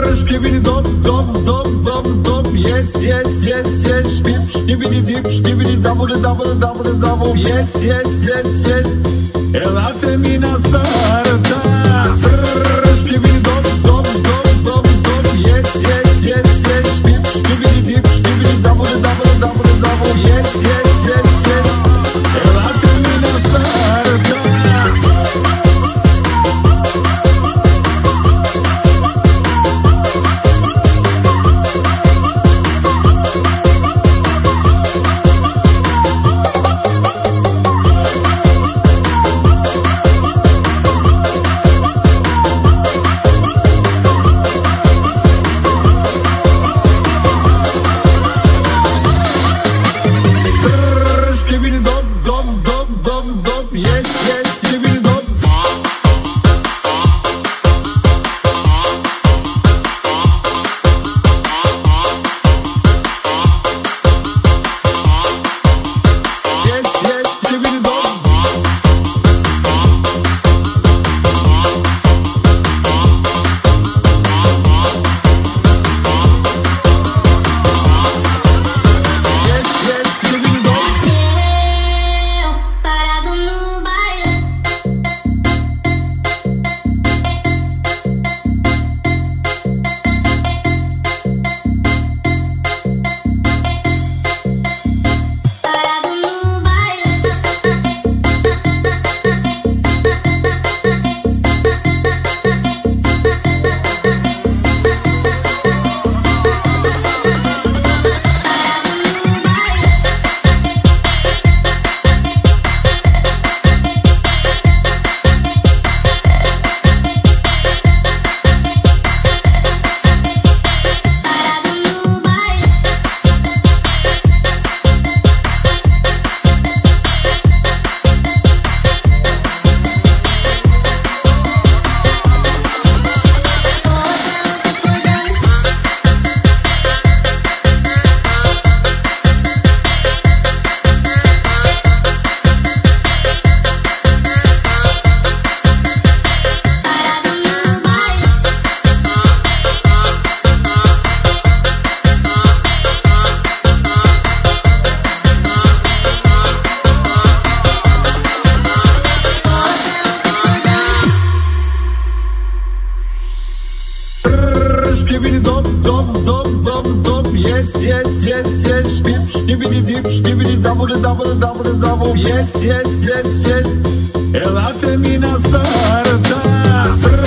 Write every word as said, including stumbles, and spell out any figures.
Skibidi dop dop dop dop dop. Yes yes yes yes. Dip skibidi dip skibidi double double double double. Yes yes yes yes. Elate mi na starta. Skibidi dop dop dop dop dop. Yes yes yes yes. Dip skibidi dip skibidi double double double double. Yes yes yes yes. Elate mi na starta. Skibidi dop dop dop dop dop. Yes yes yes yes. Dip skibidi dip skibidi double double double double. Yes yes yes yes. Elate mi na starta.